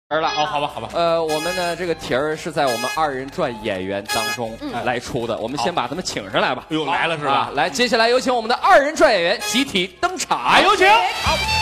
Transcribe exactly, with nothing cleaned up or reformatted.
儿了哦，好吧，好吧。 呃，我们的这个题儿是在我们二人转演员当中来出的，我们先把他们请上来吧。 又来了是吧？ 来，接下来有请我们的二人转演员集体登场， 有请。 好。